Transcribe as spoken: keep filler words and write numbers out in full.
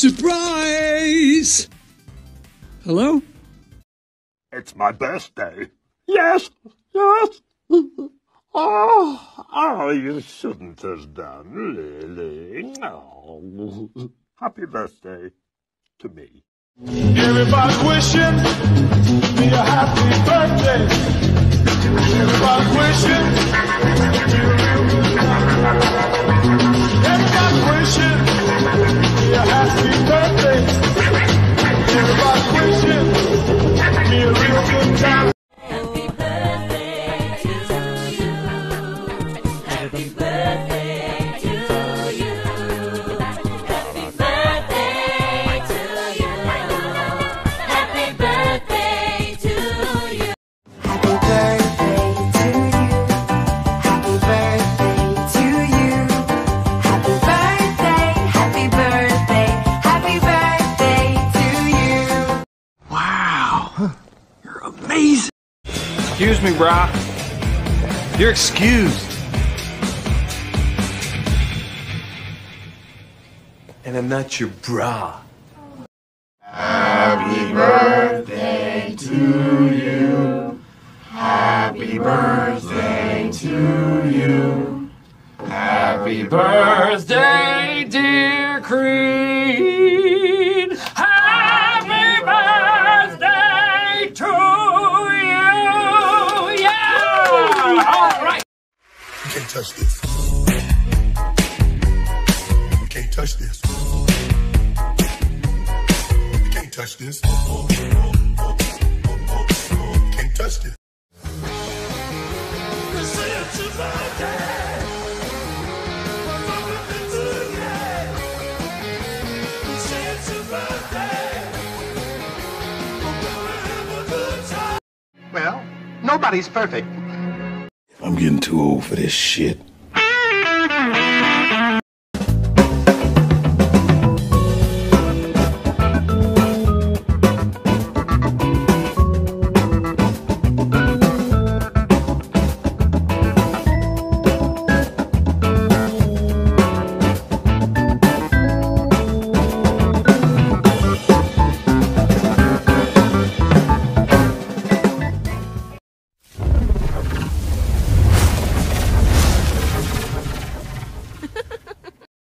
Surprise! Hello? It's my birthday. Yes, yes. Oh, oh, you shouldn't have done, Lily. Oh. Happy birthday to me. Everybody wishing me a happy birthday. Everybody wishing me a real good time. Everybody wishing me a happy birthday. Everybody wishing me a real good time. Happy birthday to you. Happy birthday to you. Happy birthday to you. Happy birthday to you. Happy birthday to you. Happy birthday to you. Happy birthday, happy birthday, happy birthday to you. Wow, you're amazing. Excuse me, brah. You're excused. And I'm not your bra. Happy birthday to you. Happy birthday to you. Happy birthday, dear Creed. Happy birthday to you. Yeah! All right. You can't touch this. You can't touch this. You can't touch this. You can't touch this. Well, nobody's perfect. I'm getting too old for this shit.